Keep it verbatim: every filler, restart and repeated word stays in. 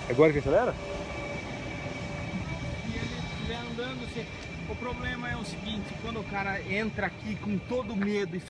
Agora que acelera? E ele estiver andando, você... o problema é o seguinte, quando o cara entra aqui com todo medo e